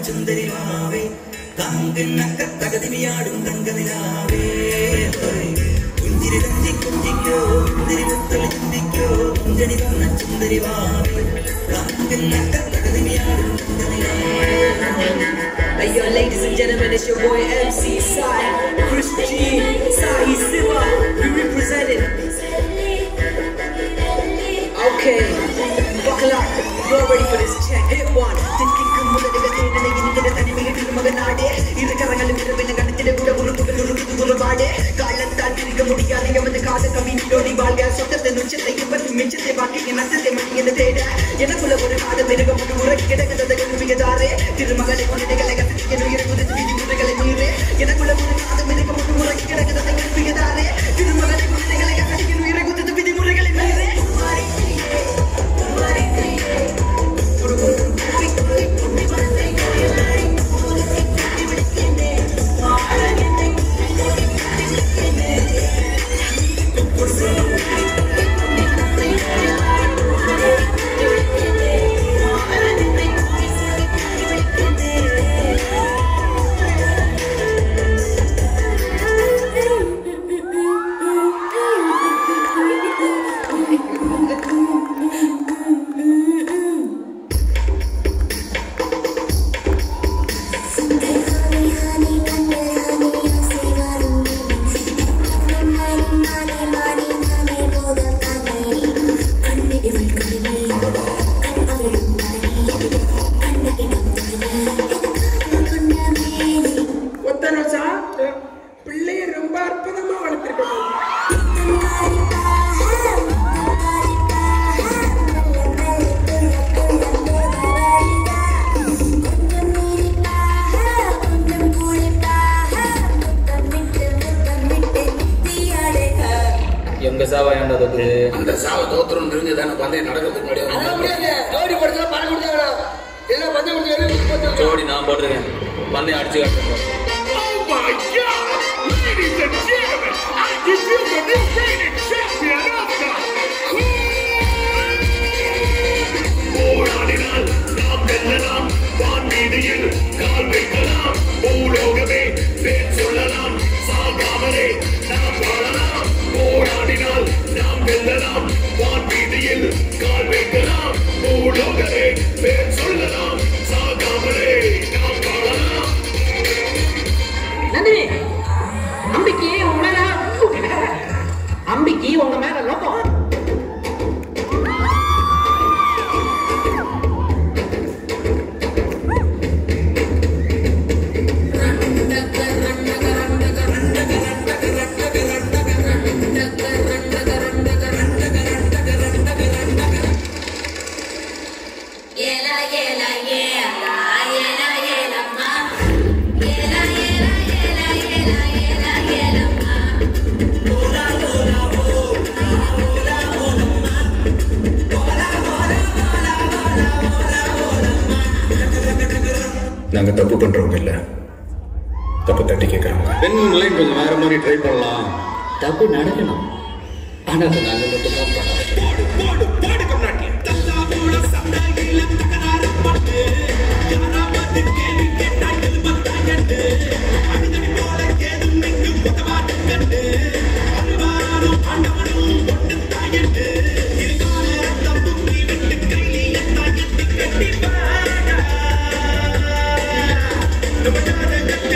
சுந்தரிவாவே காங்கினக்க தகதிமியாடும் தங்கதிலாவே குஞ்சிரி தஞ்சி குஞ்சிக்கோ குந்திரி முத்தலை சிந்திக்கோ குஞ்சனி வண்ண சுந்தரிவாவே காங்கினக்க தகதிமியாடும் தங்கதிலாவே. Hey yo, ladies and gentlemen, it's your boy MC Sai, Chris G, Sai Siva, we represented. Okay, buckle up, you're ready for this check. Hit one. எங்க சாவா ஏன்டா தோத்துரு? அந்த சாவ தோத்துறோம் தெரிஞ்சதானே பந்தயம் நடக்கிறதுக்கு முன்னாடி அதான் முடியாது. ஜோடி படத்துல பணம் கொடுத்தாங்க. என்ன பந்தயம் கொடுத்தாங்க? ஜோடி நான் போட்டுருக்கேன். பந்தயம் அடிச்சு காட்டுறேன். Oh my God! Ladies and gentlemen, I give you the new reigning champion of the போராடினால் நாம் வெல்லலாம். வான்வீதியில் கால் வைக்கலாம். பூலோகமே பேர் சொல்லலாம். சாகாமலே நாம் வாழலாம். போராடினால் நாம் வெல்லலாம். வான்வீதியில் கால் வைக்கலாம். பூலோகமே பேர் சொல்லலாம். சாகாமலே நாம் வாழலாம். நந்தினி, அம்பிக்கு உங்க மேல லோகம். நாங்க தப்பு பண்றவங்க இல்ல, தப்பு தட்டி கேட்கறவங்க. பெண்களை கொஞ்சம் வேற மாதிரி ட்ரை பண்ணலாம். தப்பு நடக்கணும், ஆனா அது நாங்க மட்டும் தான் பண்ணணும்.